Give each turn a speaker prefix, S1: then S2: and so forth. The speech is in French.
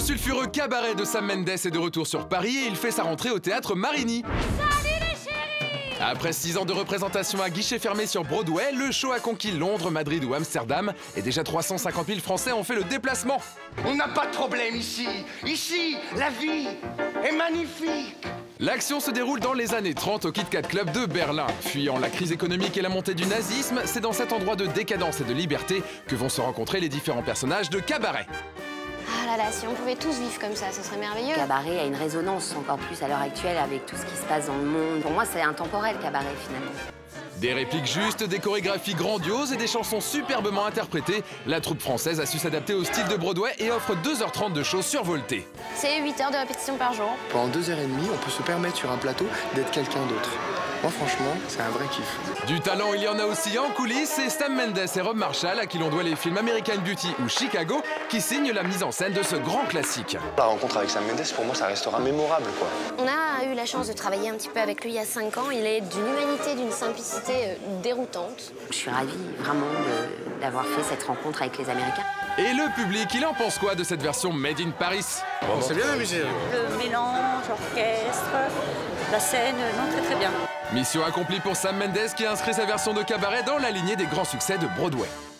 S1: sulfureux cabaret de Sam Mendes est de retour sur Paris et il fait sa rentrée au théâtre Marigny.
S2: Salut les chéris!
S1: Après 6 ans de représentation à guichet fermé sur Broadway, le show a conquis Londres, Madrid ou Amsterdam et déjà 350 000 Français ont fait le déplacement.
S3: On n'a pas de problème ici. Ici, la vie est magnifique.
S1: L'action se déroule dans les années 30 au Kit Kat Club de Berlin. Fuyant la crise économique et la montée du nazisme, c'est dans cet endroit de décadence et de liberté que vont se rencontrer les différents personnages de cabaret.
S2: Ah là là, si on pouvait tous vivre comme ça, ce serait merveilleux.
S4: Cabaret a une résonance encore plus à l'heure actuelle avec tout ce qui se passe dans le monde. Pour moi, c'est intemporel, cabaret, finalement.
S1: Des répliques justes, des chorégraphies grandioses et des chansons superbement interprétées, la troupe française a su s'adapter au style de Broadway et offre 2h30 de show survolté.
S2: C'est 8 heures de répétition par jour.
S5: Pendant 2h30, on peut se permettre sur un plateau d'être quelqu'un d'autre. Moi, franchement, c'est un vrai kiff.
S1: Du talent, il y en a aussi en coulisses, c'est Sam Mendes et Rob Marshall, à qui l'on doit les films American Beauty ou Chicago, qui signent la mise en scène de ce grand classique.
S5: La rencontre avec Sam Mendes, pour moi, ça restera mémorable, quoi.
S2: On a eu la chance de travailler un petit peu avec lui il y a 5 ans. Il est d'une humanité, d'une simplicité déroutante.
S4: Je suis ravie, vraiment, d'avoir fait cette rencontre avec les Américains.
S1: Et le public, il en pense quoi de cette version Made in Paris?
S5: On s'est bien amusé.
S6: Le mélange, orchestre, la scène, non, très très bien.
S1: Mission accomplie pour Sam Mendes qui a inscrit sa version de cabaret dans la lignée des grands succès de Broadway.